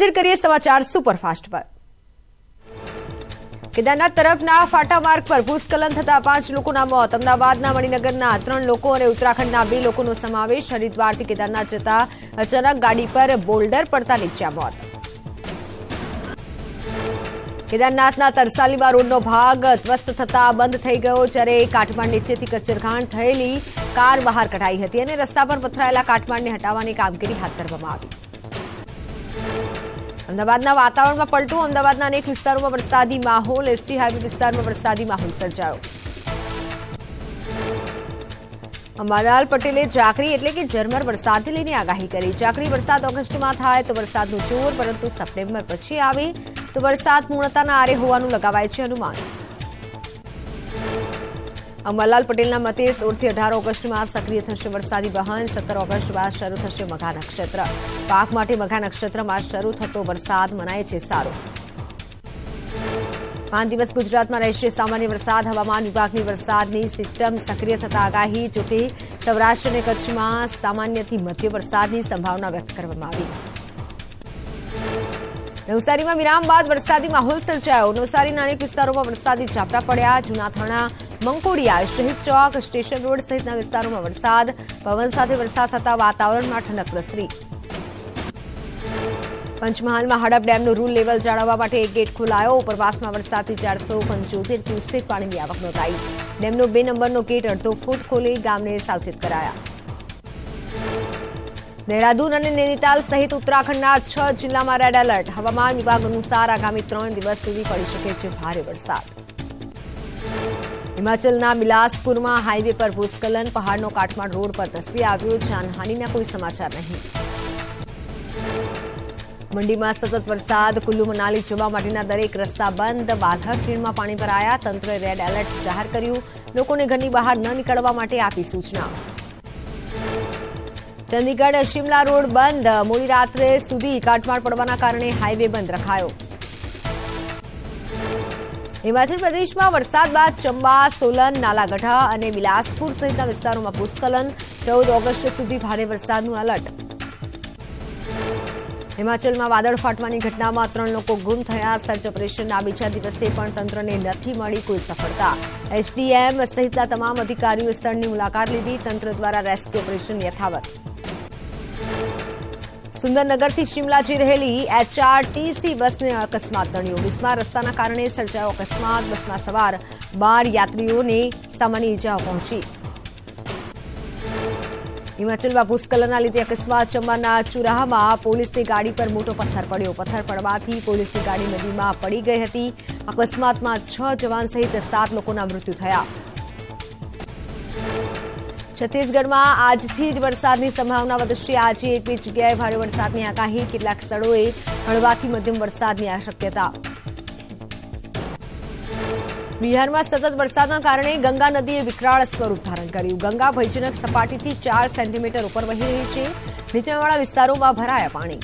नजर करिए समाचार सुपरफास्ट पर। केदारनाथ तरफना फाटा मार्ग पर भूस्खलन थता 5 लोકોના મોત, અમદાવાદના મણિનગરના 3 લોકો અને ઉત્તરાખંડના 2 લોકોનો સમાવેશ। હરિદ્વારથી કેદારનાથ જતા અચાનક ગાડી પર બોલ્ડર પડતા નીચા મોત। કેદારનાથના તરસાલીમાં રોડનો ભાગ ધ્વસ્ત થતા બંધ થઈ ગયો, જ્યારે કાટમાળ નીચેથી કચરઘાણ થયેલી કાર બહાર કઢાઈ હતી અને રસ્તા પર પથરાયેલા કાટમાળને હટાવવાની કામગીરી હાથ ધરવામાં આવી। અમદાવાદના વાતાવરણમાં પલટો, અમદાવાદના અનેક વિસ્તારોમાં વરસાદી માહોલ। એસજી હાઈવે વિસ્તારમાં વરસાદી માહોલ સર્જાયો। અંબાલાલ પટેલે જાકરી એટલે કે ઝરમર વરસાદને લઈને આગાહી કરી। જાકરી વરસાદ ઓગસ્ટમાં થાય તો વરસાદનું જોર, પરંતુ સપ્ટેમ્બર પછી આવે તો વરસાદ પૂર્ણતાના આરે હોવાનું લગાવાય છે અનુમાન। અંબાલાલ પટેલના મતે 16 થી 18 ઓગસ્ટમાં સક્રિય થશે વરસાદી વહન। 17 ઓગસ્ટ બાદ શરૂ થશે મઘા નક્ષત્ર। પાક માટે મઘા નક્ષત્રમાં શરૂ થતો વરસાદ મનાય છે સારો। 5 દિવસ ગુજરાતમાં રહેશે સામાન્ય વરસાદ। હવામાન વિભાગની વરસાદની સિસ્ટમ સક્રિય થતા આગાહી। જોકે સૌરાષ્ટ્ર અને કચ્છમાં સામાન્યથી મધ્ય વરસાદની સંભાવના વ્યક્ત કરવામાં આવી। નવસારીમાં વિરામ બાદ વરસાદી માહોલ સર્જાયો। નવસારીના અનેક વિસ્તારોમાં વરસાદી ઝાપટા પડ્યા। જૂનાથાણા, મંકોડિયા, શહીદ ચોક, સ્ટેશન રોડ સહિતના વિસ્તારોમાં વરસાદ, પવન સાથે વરસાદ થતા વાતાવરણમાં ઠંડક પ્રસરી। પંચમહાલમાં હડપ ડેમનું રૂલ લેવલ જાળવવા માટે એક ગેટ ખોલાયો। ઉપરવાસમાં વરસાદથી 475 ક્યુસેક પાણીની આવક નોંધાઈ। ડેમનો 2 નંબરનો ગેટ અડધો ફૂટ ખોલી ગામને સાવચેત કરાયા। દેહરાદૂન અને નૈનીતાલ સહિત ઉત્તરાખંડના 6 જિલ્લામાં રેડ એલર્ટ। હવામાન વિભાગ અનુસાર આગામી 3 દિવસ સુધી પડી શકે છે ભારે વરસાદ। હિમાચલના બિલાસપુરમાં હાઈવે પર ભૂસ્ખલન, પહાડનો કાટમાળ રોડ પર ધસી આવ્યો। જાનહાનિના કોઈ સમાચાર નહીં। મંડીમાં સતત વરસાદ, કુલ્લુ મનાલી જવા માટેના દરેક રસ્તા બંધ। વાઘા ખીણમાં પાણી ભરાયા। તંત્રએ રેડ એલર્ટ જાહેર કર્યું। લોકોને ઘરની બહાર ન નીકળવા માટે આપી સૂચના। ચંદીગઢ શિમલા રોડ બંધ। મોડી રાત્રે સુધી કાટમાળ પડવાના કારણે હાઈવે બંધ રખાયો। હિમાચલ પ્રદેશમાં વરસાદ બાદ ચંબા, સોલન, નાલાગઢા અને બિલાસપુર સહિતના વિસ્તારોમાં ભૂસ્ખલન। 14 ઓગસ્ટ સુધી ભારે વરસાદનું એલર્ટ। હિમાચલમાં વાદળ ફાટવાની ઘટનામાં 3 લોકો ગુમ થયા। સર્ચ ઓપરેશનના બીજા દિવસે પણ તંત્રને નથી મળી કોઈ સફળતા। એસડીએમ સહિતના તમામ અધિકારીઓએ સ્થળની મુલાકાત લીધી। તંત્ર દ્વારા રેસ્ક્યુ ઓપરેશન યથાવત। સુંદરનગરથી શિમલા જઈ રહેલી એચઆરટીસી બસને અકસ્માત નડ્યો। બસમાં રસ્તાના કારણે સર્જાયો અકસ્માત। બસમાં સવાર 12 યાત્રીઓને સામાન્ય ઇજાઓ પહોંચી। હિમાચલમાં ભૂસ્ખલનના લીધે અકસ્માત। ચંબાના ચુરાહામાં પોલીસની ગાડી પર મોટો પથ્થર પડ્યો। પથ્થર પડવાથી પોલીસની ગાડી નદીમાં પડી ગઈ હતી। અકસ્માતમાં 6 જવાન સહિત 7 લોકોના મૃત્યુ થયા। છત્તીસગઢમાં આજથી જ વરસાદની સંભાવના વધશે। આજે એક બે જગ્યાએ ભારે વરસાદની આગાહી। કેટલાક સ્થળોએ હળવાથી મધ્યમ વરસાદની શક્યતા। બિહારમાં સતત વરસાદના કારણે ગંગા નદીએ વિકરાળ સ્વરૂપ ધારણ કર્યું। ગંગા ભયજનક સપાટીથી 4 સેન્ટીમીટર ઉપર વહી રહી છે। નીચાણવાળા વિસ્તારોમાં ભરાયા પાણી।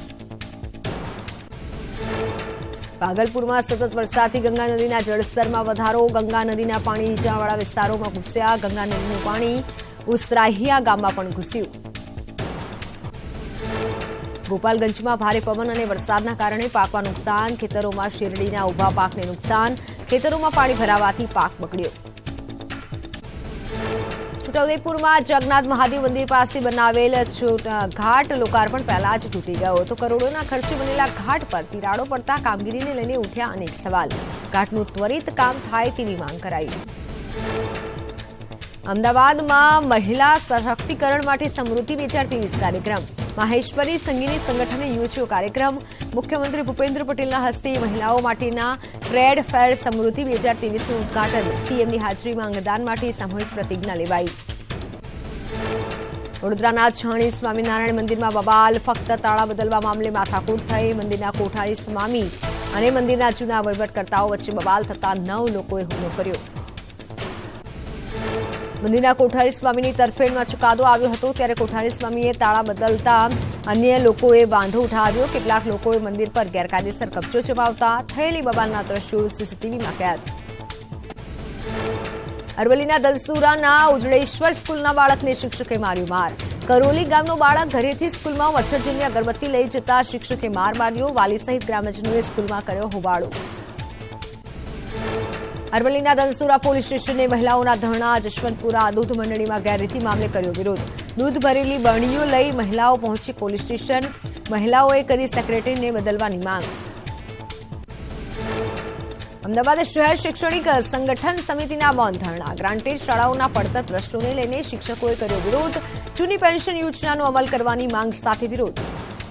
ભાગલપુરમાં સતત વરસાદથી ગંગા નદીના જળસ્તરમાં વધારો। ગંગા નદીના પાણી નીચાણવાળા વિસ્તારોમાં ઘૂસ્યા। ગંગા નદીનું પાણી ઉસ્ત્રાહિયા ગામમાં પણ ઘૂસ્યું। ગોપાલગંજમાં ભારે પવન અને વરસાદના કારણે પાકમાં નુકસાન। ખેતરોમાં શેરડીના ઉભા પાકને નુકસાન। ખેતરોમાં પાણી ભરાવાથી પાક બગડ્યો। છોટાઉદેપુરમાં જગન્નાથ મહાદેવ મંદિર પાસે બનાવેલ ઘાટ લોકાર્પણ પહેલા જ તૂટી ગયો તો કરોડોના ખર્ચે બનેલા ઘાટ પર તિરાડો પડતા કામગીરીને લઈને ઉઠ્યા અનેક સવાલ। ઘાટનું ત્વરિત કામ થાય તેવી માંગ કરાઈ। અમદાવાદમાં મહિલા સશક્તિકરણ માટે સમૃદ્ધિ 2023 કાર્યક્રમ। માહેશ્વરી સંગીની સંગઠને યોજ્યો કાર્યક્રમ। મુખ્યમંત્રી ભૂપેન્દ્ર પટેલના હસ્તે મહિલાઓ માટેના ટ્રેડ ફેર સમૃદ્ધિ 2023નું ઉદઘાટન। સીએમની હાજરીમાં અંગદાન માટે સામૂહિક પ્રતિજ્ઞા લેવાઈ। વડોદરાના છાણી સ્વામિનારાયણ મંદિરમાં બબાલ। ફક્ત તાળા બદલવા મામલે માથાકૂટ થઈ। મંદિરના કોઠારી સ્વામી અને મંદિરના જૂના વહીવટકર્તાઓ વચ્ચે બબાલ થતા 9 લોકોએ હુમલો કર્યો। મંદિરના કોઠારી સ્વામીની તરફેણમાં ચુકાદો આવ્યો હતો, ત્યારે કોઠારી સ્વામીએ તાળા બદલતા અન્ય લોકોએ વાંધો ઉઠાવ્યો। કેટલાક લોકોએ મંદિર પર ગેરકાયદેસર કબજો જમાવતા થયેલી બબાલના દ્રશ્યો સીસીટીવીમાં કેદ। અરવલ્લીના દલસુરાના ઉજળેશ્વર સ્કૂલના બાળકને શિક્ષકે માર્યું માર। કરોલી ગામનો બાળક ઘરેથી સ્કૂલમાં મચ્છરજન્ય અગરબત્તી લઈ જતા શિક્ષકે માર માર્યો. વાલી સહિત ગ્રામજનોએ સ્કૂલમાં કર્યો હોબાળો. અરવલ્લીના ધનસુરા પોલીસ સ્ટેશને મહિલાઓના ધરણા. જશવંતપુરા દૂધ મંડળીમાં ગેરરીતિ મામલે કર્યો વિરોધ. દૂધ ભરેલી બરણીઓ લઈ મહિલાઓ પહોંચી પોલીસ સ્ટેશન. મહિલાઓએ કરી સેક્રેટરીને બદલવાની માંગ. અમદાવાદ શહેર શૈક્ષણિક સંગઠન સમિતિના મૌન ધરણા. ગ્રાન્ટેડ શાળાઓના પડતર પ્રશ્નોને લઈને શિક્ષકોએ કર્યો વિરોધ. જૂની પેન્શન યોજનાનો અમલ કરવાની માંગ સાથે વિરોધ.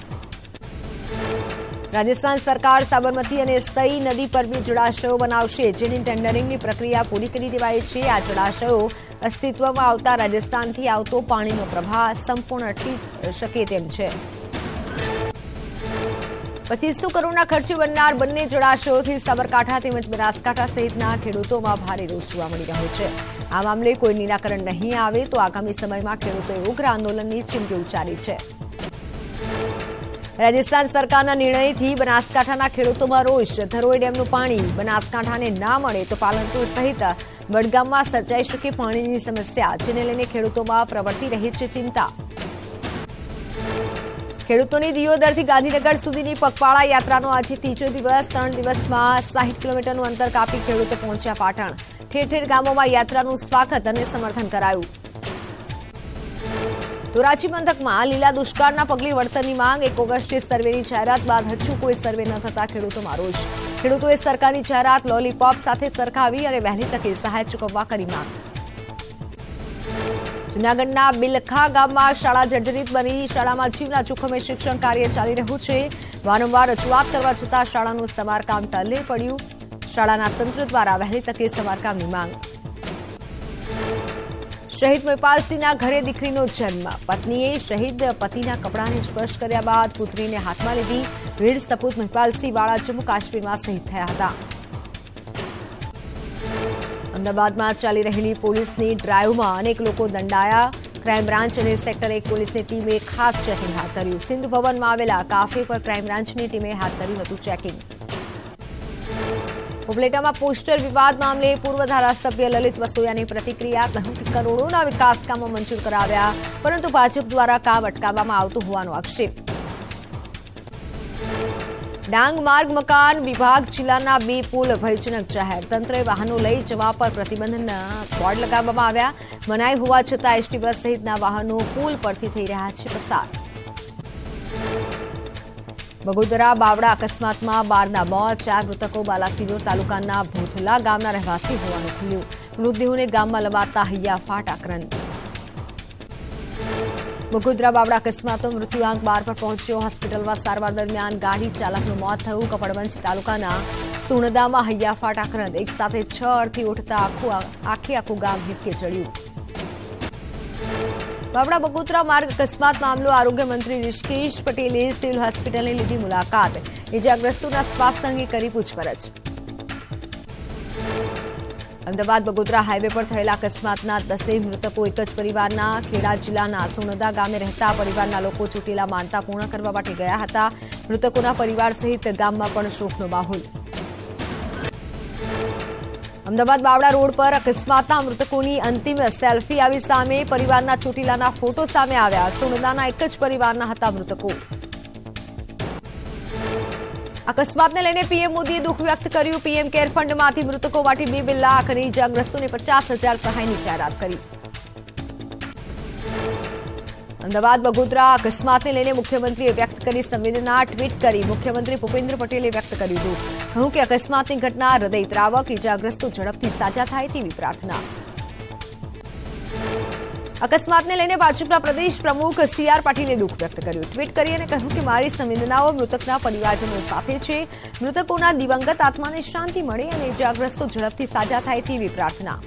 રાજસ્થાન સરકાર સાબરમતી અને સઈ નદી પર બી જળાશયો બનાવશે, જેની ટેન્ડરિંગની પ્રક્રિયા પૂરી કરી દેવાઈ છે. આ જળાશયો અસ્તિત્વમાં આવતા રાજસ્થાનથી આવતો પાણીનો પ્રવાહ સંપૂર્ણ અટકી શકે તેમ છે. 2500 કરોડના ખર્ચે બનનાર બંને જળાશયોથી સાબરકાંઠા તેમજ બનાસકાંઠા સહિતના ખેડૂતોમાં ભારે રોષ જોવા મળી રહ્યો છે. આ મામલે કોઈ નિરાકરણ નહીં આવે તો આગામી સમયમાં ખેડૂતોએ ઉગ્ર આંદોલનની ચીમકી ઉચ્ચારી છે. રાજસ્થાન સરકારના નિર્ણયથી બનાસકાંઠાના ખેડૂતોમાં રોષ. ધરોઈ ડેમનું પાણી બનાસકાંઠાને ના મળે તો પાલનપુર સહિત વડગામમાં સર્જાઈ શકે પાણીની સમસ્યા, જેને લઈને ખેડૂતોમાં પ્રવર્તી રહી છે ચિંતા. ખેડૂતોની દિયોદરથી ગાંધીનગર સુધીની પગપાળા યાત્રાનો આજે ત્રીજો દિવસ. 3 દિવસમાં 60 કિલોમીટરનું અંતર કાપી ખેડૂતો પહોંચ્યા પાટણ. ઠેર ઠેર ગામોમાં યાત્રાનું સ્વાગત અને સમર્થન કરાયું. ધોરાજી પંથકમાં લીલા દુષ્કાળના પગલે વળતરની માંગ. 1 ઓગસ્ટે સર્વેની જાહેરાત બાદ હજુ કોઈ સર્વે ન થતા ખેડૂતોમાં રોષ. ખેડૂતોએ સરકારની જાહેરાત લોલીપોપ સાથે સરખાવી અને વહેલી તકે સહાય ચૂકવવા કરી માંગ. જૂનાગઢના બિલખા ગામમાં શાળા જર્જરિત બની. શાળામાં જીવના જોખમે શિક્ષણ કાર્ય ચાલી રહ્યું છે. વારંવાર રજૂઆત કરવા છતાં શાળાનું સમારકામ ટલ્લે પડ્યું. શાળાના તંત્ર દ્વારા વહેલી તકે સમારકામની માંગ. શહીદ મહિપાલસિંહના ઘરે દીકરીનો જન્મ. પત્નીએ શહીદ પતિના કપડાને સ્પર્શ કર્યા બાદ પુત્રીને હાથમાં લીધી. વીર સપૂત મહિપાલસિંહ વાળા જમ્મુ કાશ્મીરમાં શહીદ થયા હતા. અમદાવાદમાં ચાલી રહેલી પોલીસની ડ્રાઈવમાં અનેક લોકો દંડાયા. ક્રાઇમ બ્રાન્ચ અને સેક્ટર 1 પોલીસની ટીમે ખાસ ચેકિંગ હાથ ધર્યું. સિંધુ ભવનમાં આવેલા કાફે પર ક્રાઇમ બ્રાન્ચની ટીમે હાથ ધર્યું હતું ચેકિંગ. ઉપલેટામાં પોસ્ટર વિવાદ મામલે પૂર્વ ધારાસભ્ય લલિત વસોયાની પ્રતિક્રિયા. કહ્યું કે કરોડોના વિકાસ કામો મંજૂર કરાવ્યા, પરંતુ ભાજપ દ્વારા કામ અટકાવવામાં આવતું હોવાનો આક્ષેપ. ડાંગ માર્ગ મકાન વિભાગ જિલ્લાના 2 પુલ ભયજનક જાહેર. તંત્રે વાહનો લઈ જવા પર પ્રતિબંધના બોર્ડ લગાવવામાં આવ્યા. મનાઈ હોવા છતાં એસટી બસ સહિતના વાહનો પુલ પરથી થઈ રહ્યા છે પસાર. બગોદરા બાવડા અકસ્માતમાં 12ના મોત. 4 મૃતકો બાલાસિનોર તાલુકાના ભૂથલા ગામના રહેવાસી હોવાનું ખુલ્યું. મૃતદેહોને ગામમાં લવાતા હૈયાફાટ આક્રંદ. બગોદરા બાવડા અકસ્માતનો મૃત્યુઆંક 12 પર પહોંચ્યો. હોસ્પિટલમાં સારવાર દરમિયાન ગાડી ચાલકનું મોત થયું. કપડવંજ તાલુકાના સુણદામાં હૈયાફાટ આક્રંદ. એક સાથે 6 અર્થી ઉઠતા આખું ગામ હિપકે ચડ્યું. બાવડા બગોદરા માર્ગ અકસ્માત મામલો. આરોગ્ય મંત્રી ઋષિકેશ પટેલે સિવિલ હોસ્પિટલની લીધી મુલાકાત. ઇજાગ્રસ્તોના સ્વાસ્થ્ય અંગે કરી પૂછપરછ. અમદાવાદ બગોદરા હાઈવે પર થયેલા અકસ્માતના 10 મૃતકો એક જ પરિવારના. ખેડા જિલ્લાના સુણદા ગામે રહેતા પરિવારના લોકો ચોટીલા માનતા પૂર્ણ કરવા માટે ગયા હતા. મૃતકોના પરિવાર સહિત ગામમાં પણ શોકનો માહોલ. અમદાવાદ બાવડા રોડ પર અકસ્માતના મૃતકોની અંતિમ સેલ્ફી આવી સામે. પરિવારના ચોટીલાના ફોટો સામે આવ્યા. સુણદાના એક જ પરિવારના હતા મૃતકો. અકસ્માતને લઈને પીએમ મોદીએ દુઃખ વ્યક્ત કર્યું. પીએમ કેર ફંડમાંથી મૃતકો માટે 2 લાખ અને ઇજાગ્રસ્તોને 50,000 સહાયની જાહેરાત કરી. અમદાવાદ બગોદરા અકસ્માતને લઈને મુખ્યમંત્રીએ વ્યક્ત કરી સંવેદના. ટ્વીટ કરી મુખ્યમંત્રી ભૂપેન્દ્ર પટેલે વ્યક્ત કર્યું હતું. કહ્યું કે અકસ્માતની ઘટના હૃદયદ્રાવક. ઇજાગ્રસ્તો ઝડપથી સાજા થાય તેવી પ્રાર્થના. અકસ્માતને લઈને ભાજપના પ્રદેશ પ્રમુખ સી.આર. પાટીલે દુઃખ વ્યક્ત કર્યું. ટ્વીટ કરી અને કહ્યું કે મારી સંવેદનાઓ મૃતકના પરિવારજનો સાથે છે. મૃતકોના દિવંગત આત્માને શાંતિ મળે અને ઇજાગ્રસ્તો ઝડપથી સાજા થાય તેવી પ્રાર્થના.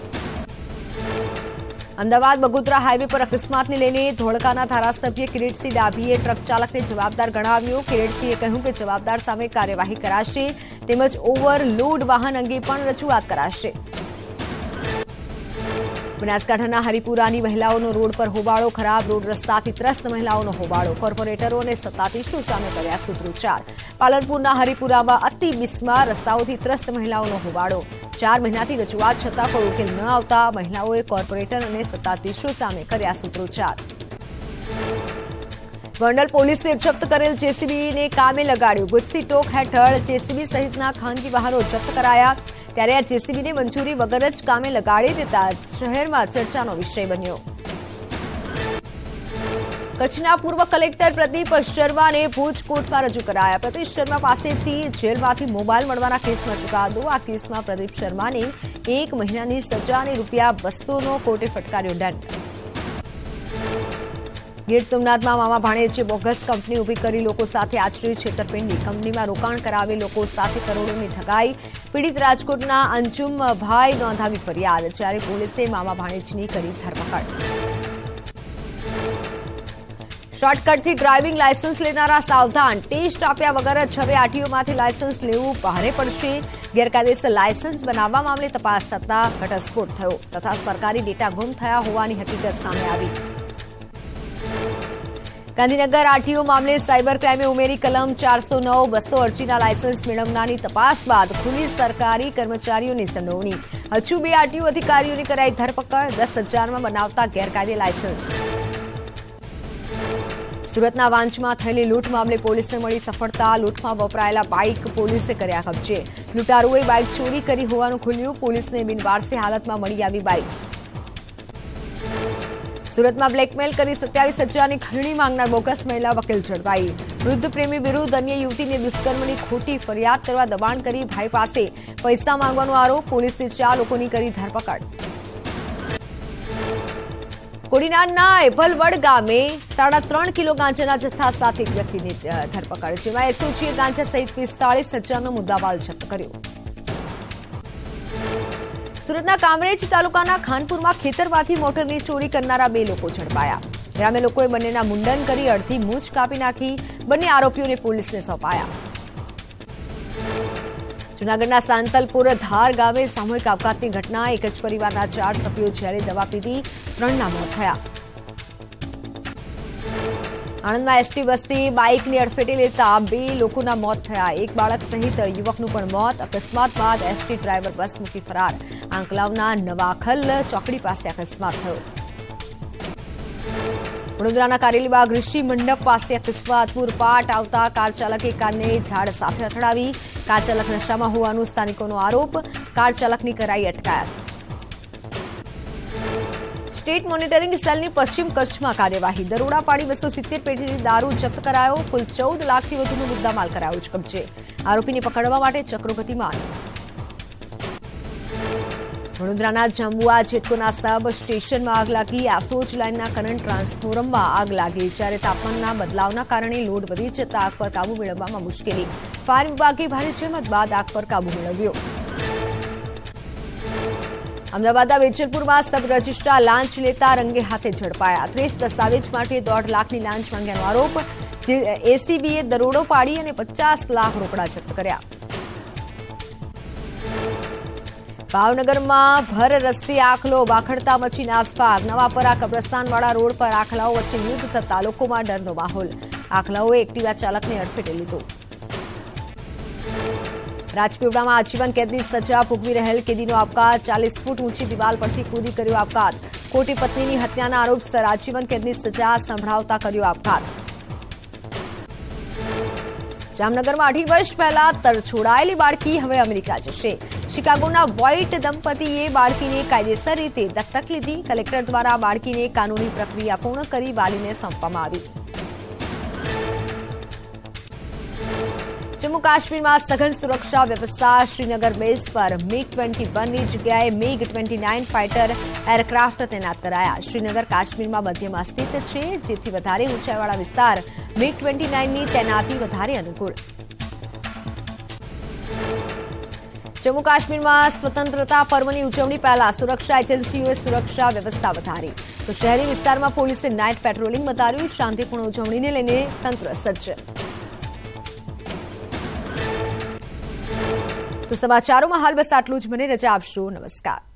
અમદાવાદ બગોદરા હાઈવે પર અકસ્માતને લઈને ધોળકાના ધારાસભ્ય કિરીટસિંહ ડાભીએ ટ્રક ચાલકને જવાબદાર ગણાવ્યો. કિરીટસિંહે કહ્યું કે જવાબદાર સામે કાર્યવાહી કરાશે તેમજ ઓવરલોડ વાહન અંગે પણ રજૂઆત કરાશે. બનાસકાંઠાના હરિપુરાની મહિલાઓનો રોડ પર હોબાળો. ખરાબ રોડ રસ્તાથી ત્રસ્ત મહિલાઓનો હોબાળો. કોર્પોરેટરો અને સત્તાધીશો સામે કર્યા સૂત્રોચ્ચાર. પાલનપુરના હરિપુરામાં અતિ બિસ્માર રસ્તાઓથી ત્રસ્ત મહિલાઓનો હોબાળો. 4 મહિનાથી રજૂઆત છતાં કોઈ ઉકેલ ન આવતા મહિલાઓએ કોર્પોરેટર અને સત્તાધીશો સામે કર્યા સૂત્રોચ્ચાર. ગોંડલ પોલીસે જપ્ત કરેલ જેસીબીને કામે લગાડ્યું. ગુજસી ટોક હેઠળ જેસીબી સહિતના ખાનગી વાહનો જપ્ત કરાયા. ત્યારે આ જેસીબીને મંજૂરી વગર જ કામે લગાડી દેતા શહેરમાં ચર્ચાનો વિષય બન્યો. કચ્છના પૂર્વ કલેક્ટર પ્રદીપ શર્માને ભુજ કોર્ટમાં રજૂ કરાયા. પ્રદીપ શર્મા પાસેથી જેલમાંથી મોબાઈલ મળવાના કેસમાં ચુકાદો. આ કેસમાં પ્રદીપ શર્માને 1 મહિનાની સજા અને ₹200નો કોર્ટે ફટકાર્યો દંડ. ગીર સોમનાથમાં મામા ભાણેજે બોગસ કંપની ઊભી કરી લોકો સાથે આચરી છેતરપિંડી. કંપનીમાં રોકાણ કરાવી લોકો સાથે કરોડોની ઠગાઈ. પીડિત રાજકોટના અંજુમભાઈ નોંધાવી ફરિયાદ. જ્યારે પોલીસે મામા ભાણેજની કરી ધરપકડ. શોર્ટકટથી ડ્રાઇવિંગ લાયસન્સ લેનારા સાવધાન. ટેસ્ટ આપ્યા વગર જ હવે આરટીઓમાંથી લાયસન્સ લેવું ભારે પડશે. ગેરકાયદેસર લાયસન્સ બનાવવા મામલે તપાસ થતા ઘટસ્ફોટ થયો તથા સરકારી ડેટા ગુમ થયા હોવાની હકીકત સામે આવી. ગાંધીનગર આરટીઓ મામલે સાયબર ક્રાઇમે ઉમેરી કલમ 409 200 અરજીના લાયસન્સ મેળવનારની તપાસ બાદ ખુલ્લી સરકારી કર્મચારીઓની સંડોવણી. હજુ 2 આરટીઓ અધિકારીઓની કરાઈ ધરપકડ. 10,000માં બનાવતા ગેરકાયદે લાયસન્સ. સુરતના વાંચમાં થયેલી લૂંટ મામલે પોલીસને મળી સફળતા. લૂંટમાં વપરાયેલા બાઇક પોલીસે કર્યા કબજે. લૂંટારુઓએ બાઇક ચોરી કરી હોવાનું ખુલ્યું. પોલીસને બિનવારસી હાલતમાં મળી આવી બાઇક. સુરતમાં બ્લેકમેલ કરી 27,000ની ખંડણી માંગનાર બોગસ મહિલા વકીલ ઝડપાઈ. વૃદ્ધ પ્રેમી વિરુદ્ધ અન્ય યુવતીને દુષ્કર્મની ખોટી ફરિયાદ કરવા દબાણ કરી ભાઈ પાસે પૈસા માંગવાનો આરોપ. પોલીસે 4 લોકોની કરી ધરપકડ. કોડીનારના એભલવડ ગામે 3.5 કિલો ગાંજાના જથ્થા સાથે એક વ્યક્તિની ધરપકડ. જેમાં એસઓજીએ ગાંજા સહિત 45,000નો મુદ્દામાલ જપ્ત કર્યો. સુરતના કામરેજ તાલુકાના ખાનપુરમાં ખેતરમાંથી મોટરની ચોરી કરનારા 2 લોકો ઝડપાયા. ગ્રામ્ય લોકોએ બંનેના મુંડન કરી અડધી મૂછ કાપી નાખી. બંને આરોપીઓને પોલીસને સોંપાયા. જૂનાગઢના સાંતલપુર ધાર ગામે સામૂહિક આપઘાતની ઘટના. એક જ પરિવારના 4 સભ્યો જ્યારે દવા પીધી 3ના મોત થયા. આણંદમાં એસટી બસથી બાઇકની અડફેટે લેતા 2 લોકોના મોત થયા. એક બાળક સહિત યુવકનું પણ મોત. અકસ્માત બાદ એસટી ડ્રાઈવર બસ મૂકી ફરાર. આંકલાવના નવાખલ ચોકડી પાસે અકસ્માત થયો. વડોદરાના કારેલીબાગ ઋષિ મંડપ પાસે અકસ્માત. પૂરપાટ આવતા કાર ચાલકે કારને ઝાડ સાથે અથડાવી. કાર ચાલક નશામાં હોવાનું સ્થાનિકોનો આરોપ. કાર ચાલકની કરાઈ અટકાયત. સ્ટેટ મોનિટરિંગ સેલની પશ્ચિમ કચ્છમાં કાર્યવાહી. દરોડા પાડી 270 પેટીથી દારૂ જપ્ત કરાયો. કુલ 14 લાખથી વધુનો મુદ્દામાલ કરાયો છે કબજે. આરોપીને પકડવા માટે ચક્રો ગતિમાન. વડોદરાના જંબુઆ જેટકોના સબ સ્ટેશનમાં આગ લાગી. આસોજ લાઇનના કરંટ ટ્રાન્સફોર્મરમાં આગ લાગી. જ્યારે તાપમાનના બદલાવના કારણે લોડ વધી જતા આગ પર કાબુ મેળવવામાં મુશ્કેલી. ફાયર વિભાગે ભારે જહેમત બાદ આગ પર કાબુ મેળવ્યો. અમદાવાદના વેજલપુરમાં સબ રજિસ્ટ્રાર લાંચ લેતા રંગે હાથે ઝડપાયા. 30 દસ્તાવેજ માટે 1.5 લાખની લાંચ માંગ્યાનો આરોપ. એસીબીએ દરોડો પાડી અને 50 લાખ રોકડા જપ્ત કર્યા. ભાવનગરમાં ભર રસ્તે આખલો. બાખડતા મચી નાસભાગ. નવાપરા કબ્રસ્તાનવાળા રોડ પર આખલાઓ વચ્ચે યુદ્ધ થતા લોકોમાં ડરનો માહોલ. આખલાઓએ એક્ટિવા ચાલકને અડફેટે લીધો. રાજપીપળામાં આજીવન કેદની સજા ભોગવી રહેલ કેદીનો આપઘાત. 40 ફૂટ ઊંચી દિવાલ પરથી કૂદી કર્યો આપઘાત. ખોટી પત્નીની હત્યાના આરોપસર આજીવન કેદની સજા સંભળાવતા કર્યો આપઘાત. જામનગરમાં 2.5 વર્ષ પહેલા તરછોડાયેલી બાળકી હવે અમેરિકા જશે. શિકાગોના વ્હાઇટ દંપતીએ બાળકીને કાયદેસર રીતે દત્તક લીધી. કલેક્ટર દ્વારા બાળકીને કાનૂની પ્રક્રિયા પૂર્ણ કરી વાલીને સોંપવામાં આવી. જમ્મુ કાશ્મીરમાં સઘન સુરક્ષા વ્યવસ્થા. શ્રીનગર બેઝ પર MiG-21ની જગ્યાએ MiG-29 ફાઇટર એરક્રાફ્ટ તૈનાત કરાયા. શ્રીનગર કાશ્મીરમાં મધ્યમાં સ્થિત છે, જેથી વધારે ઊંચાઈવાળા વિસ્તાર MiG-29ની તૈનાતી વધારે અનુકૂળ. જમ્મુ કાશ્મીરમાં સ્વતંત્રતા પર્વની ઉજવણી પહેલા સુરક્ષા એજન્સીઓએ સુરક્ષા વ્યવસ્થા વધારી. તો શહેરી વિસ્તારમાં પોલીસે નાઇટ પેટ્રોલિંગ વધાર્યું. શાંતિપૂર્ણ ઉજવણીને લઈને તંત્ર સજ્જ. તો સમાચારોમાં હાલ બસ આટલું જ. મને રજા આપશો. નમસ્કાર.